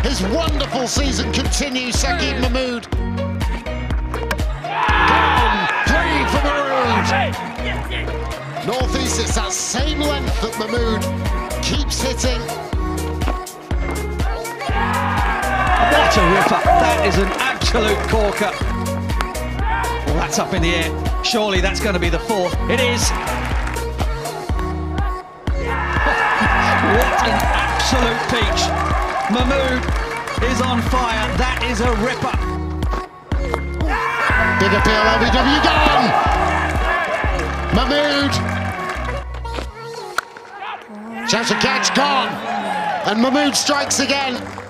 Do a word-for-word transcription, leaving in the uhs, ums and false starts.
His wonderful season continues, Saqib Mahmood. Gone, three for Mahmood. North East, it's that same length that Mahmood keeps hitting. What a ripper, that is an absolute corker. Well, that's up in the air, surely that's going to be the fourth. It is. What an absolute peach. Mahmood is on fire, that is a ripper. Big appeal, L B W gone! Mahmood! Chance for catch, gone! And Mahmood strikes again.